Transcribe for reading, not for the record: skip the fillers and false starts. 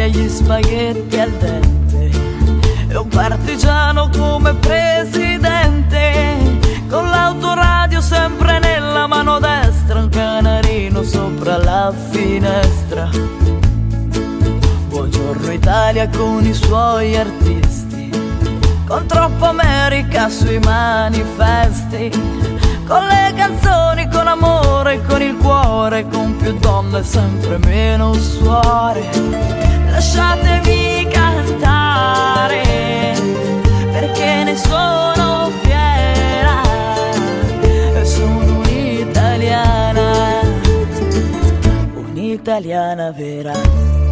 e gli spaghetti al dente, e un partigiano come presidente, con l'autoradio sempre nella mano destra, un canarino sopra la finestra. Buongiorno Italia con i suoi artisti, con troppa America sui manifesti, con le canzoni, con amore, con il cuore, con più donne, sempre meno suore. Lasciatemi cantare, perché ne sono fiera, sono un'italiana, un'italiana vera.